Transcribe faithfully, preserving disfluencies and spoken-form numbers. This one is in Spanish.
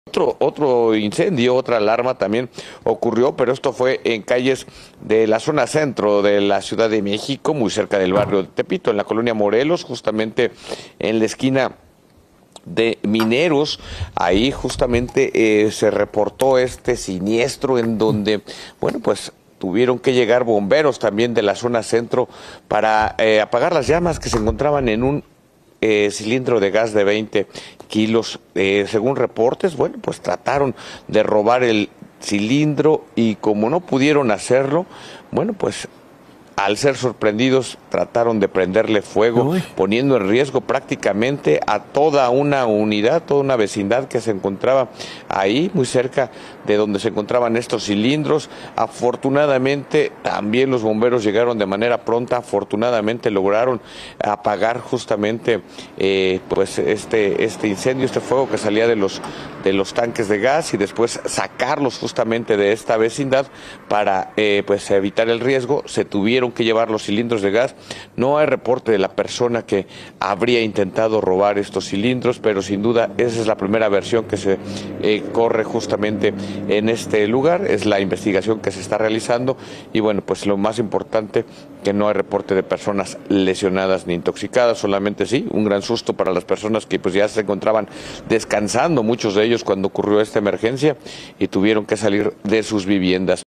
Otro, otro incendio, otra alarma también ocurrió, pero esto fue en calles de la zona centro de la Ciudad de México, muy cerca del barrio de Tepito, en la colonia Morelos, justamente en la esquina de Mineros. Ahí justamente eh, se reportó este siniestro en donde, bueno, pues tuvieron que llegar bomberos también de la zona centro para eh, apagar las llamas que se encontraban en un eh, cilindro de gas de veinte kilos. Eh, según reportes, bueno, pues trataron de robar el cilindro y como no pudieron hacerlo, bueno, pues al ser sorprendidos, trataron de prenderle fuego, Uy. poniendo en riesgo prácticamente a toda una unidad, toda una vecindad que se encontraba ahí, muy cerca de donde se encontraban estos cilindros. Afortunadamente, también los bomberos llegaron de manera pronta, afortunadamente lograron apagar justamente eh, pues este, este incendio, este fuego que salía de los, de los tanques de gas y después sacarlos justamente de esta vecindad para eh, pues evitar el riesgo. Se tuvieron que llevar los cilindros de gas. No hay reporte de la persona que habría intentado robar estos cilindros, pero sin duda esa es la primera versión que se eh, corre justamente en este lugar. Es la investigación que se está realizando y bueno, pues lo más importante, que no hay reporte de personas lesionadas ni intoxicadas, solamente sí, un gran susto para las personas que pues ya se encontraban descansando, muchos de ellos cuando ocurrió esta emergencia y tuvieron que salir de sus viviendas.